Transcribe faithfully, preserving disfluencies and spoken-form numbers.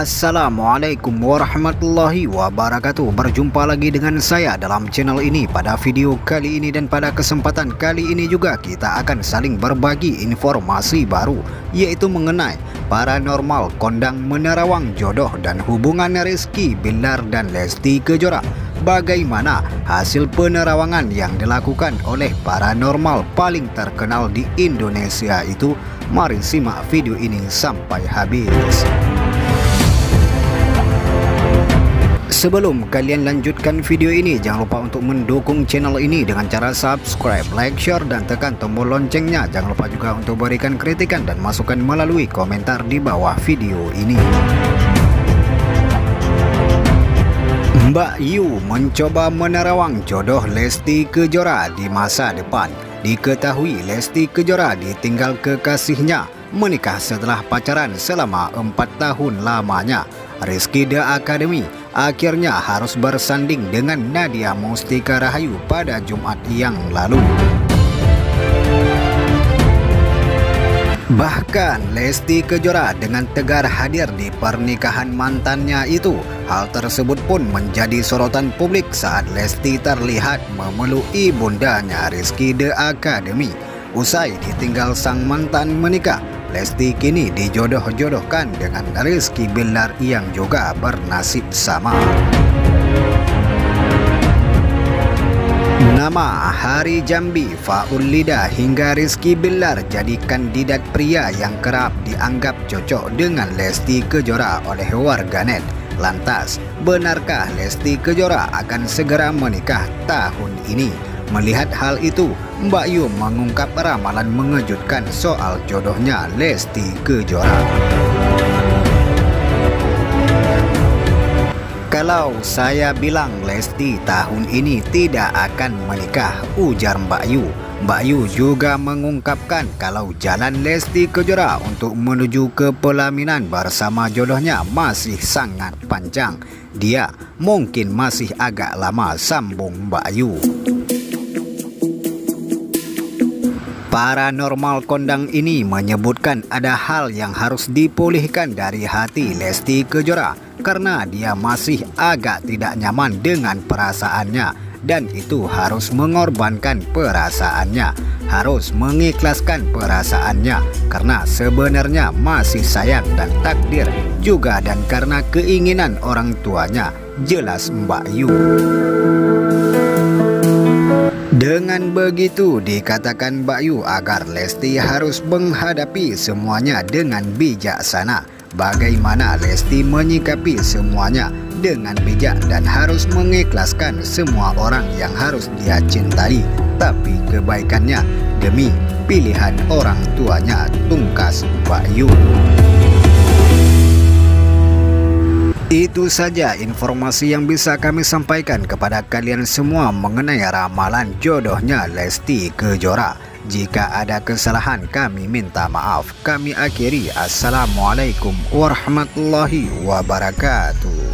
Assalamualaikum warahmatullahi wabarakatuh. Berjumpa lagi dengan saya dalam channel ini pada video kali ini, dan pada kesempatan kali ini juga kita akan saling berbagi informasi baru, yaitu mengenai paranormal kondang menerawang jodoh dan hubungan Rizky Billar dan Lesti Kejora. Bagaimana hasil penerawangan yang dilakukan oleh paranormal paling terkenal di Indonesia itu? Mari simak video ini sampai habis. Sebelum kalian lanjutkan video ini, jangan lupa untuk mendukung channel ini dengan cara subscribe, like, share, dan tekan tombol loncengnya. Jangan lupa juga untuk berikan kritikan dan masukan melalui komentar di bawah video ini. Mbak Yu mencoba menerawang jodoh Lesti Kejora di masa depan. Diketahui Lesti Kejora ditinggal kekasihnya menikah setelah pacaran selama empat tahun lamanya. Rizky The Academy akhirnya harus bersanding dengan Nadia Mustika Rahayu pada Jumat yang lalu. Bahkan Lesti Kejora dengan tegar hadir di pernikahan mantannya itu. Hal tersebut pun menjadi sorotan publik saat Lesti terlihat memeluk ibundanya Rizky The Academy. Usai ditinggal sang mantan menikah, Lesti kini dijodoh-jodohkan dengan Rizky Billar yang juga bernasib sama. Nama Hari Jambi, Faul Lida hingga Rizky Billar jadi kandidat pria yang kerap dianggap cocok dengan Lesti Kejora oleh warganet. Lantas, benarkah Lesti Kejora akan segera menikah tahun ini? Melihat hal itu, Mbak Yu mengungkap ramalan mengejutkan soal jodohnya Lesti Kejora. Kalau saya bilang Lesti tahun ini tidak akan menikah, ujar Mbak Yu. Mbak Yu juga mengungkapkan kalau jalan Lesti Kejora untuk menuju ke pelaminan bersama jodohnya masih sangat panjang. Dia mungkin masih agak lama, sambung Mbak Yu. Paranormal kondang ini menyebutkan ada hal yang harus dipulihkan dari hati Lesti Kejora karena dia masih agak tidak nyaman dengan perasaannya, dan itu harus mengorbankan perasaannya, harus mengikhlaskan perasaannya karena sebenarnya masih sayang dan takdir juga, dan karena keinginan orang tuanya, jelas Mbak Yu. Dengan begitu, dikatakan Mbak Yu agar Lesti harus menghadapi semuanya dengan bijaksana. Bagaimana Lesti menyikapi semuanya dengan bijak dan harus mengikhlaskan semua orang yang harus dia cintai, tapi kebaikannya demi pilihan orang tuanya, tungkas Mbak Yu. Itu saja informasi yang bisa kami sampaikan kepada kalian semua mengenai ramalan jodohnya Lesti Kejora. Jika ada kesalahan kami minta maaf. Kami akhiri. Assalamualaikum warahmatullahi wabarakatuh.